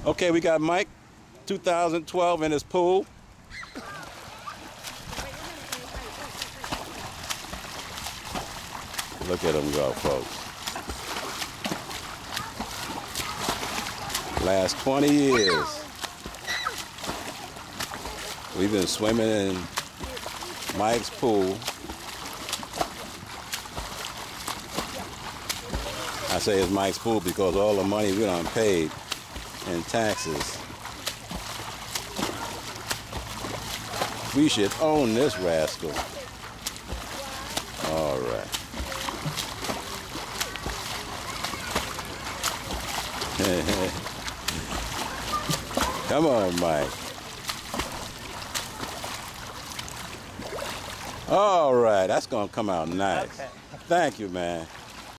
Okay, we got Mike, 2012 in his pool. Look at him go, folks. Last 20 years, we've been swimming in Mike's pool. I say it's Mike's pool because all the money we done paid in taxes. We should own this rascal. All right. Come on, Mike. All right, that's gonna come out nice. Okay. Thank you, man.